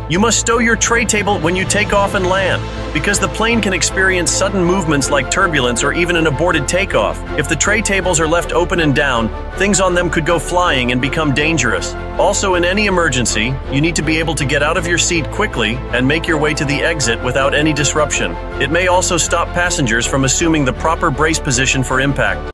You must stow your tray table when you take off and land, because the plane can experience sudden movements like turbulence or even an aborted takeoff. If the tray tables are left open and down, things on them could go flying and become dangerous. Also, in any emergency, you need to be able to get out of your seat quickly and make your way to the exit without any disruption. It may also stop passengers from assuming the proper brace position for impact.